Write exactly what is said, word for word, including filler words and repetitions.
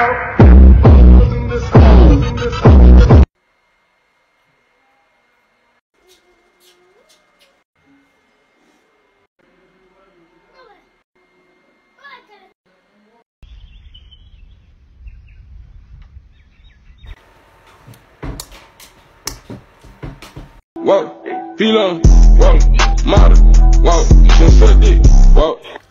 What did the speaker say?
Whoa, feel on, whoa, model, whoa, just suck dick, whoa.